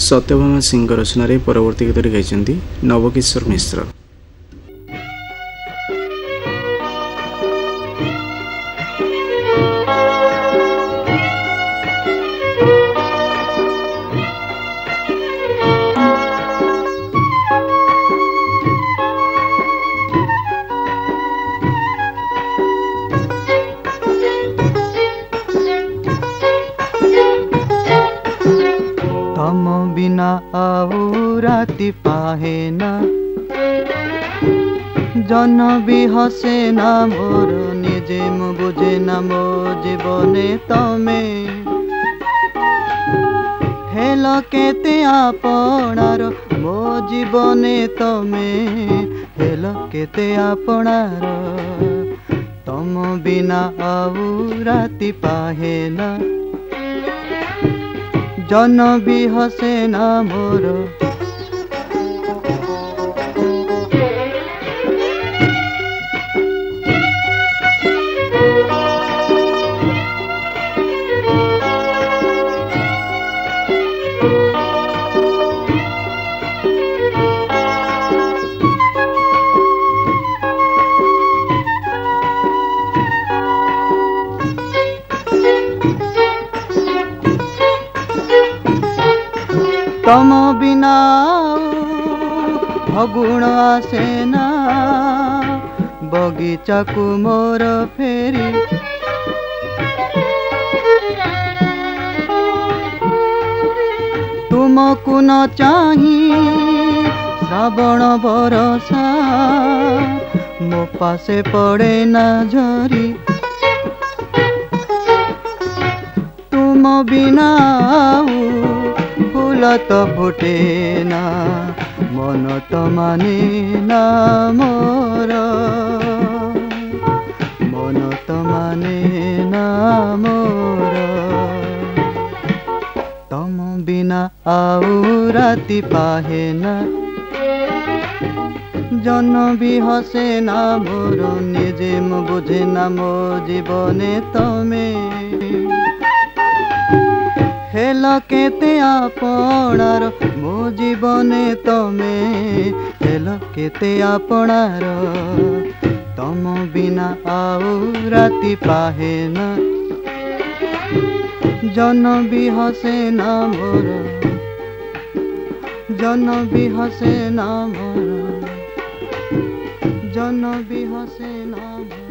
सत्यभामा सिंह रचन परवर्ती गीत गाई नवकिशोर मिश्र। तम बिना आऊ राति पाहे ना जन भी हसे ना मोर निजे मु बुझे ना मो जीवने तमे हेल केते आपणार मो जीवने तमे हेल केते आपणार तम बिना आऊ राति पाहे ना जन भी हसे ना मोर तम बिना फगुण आसे ना बगीचा को मोर फेरी तुमको न चाही श्रावण बरसा मो पासे पड़े ना झरी तुम बिना फूल तो फुटे ना मन तो माने ना मोर मन तो माने ना मोर तम बिना आऊ राति पाहे ना जन भी हसे ना मोर निजे मु बुझे ना मो जीवने तमे हेल केते आपणार मो जीवने तमे हेल केते आपणार तम बिना आऊ राति पाहे ना जन भी हसे ना मोर जन भी हसे ना मोर जन भी हसे ना मोर।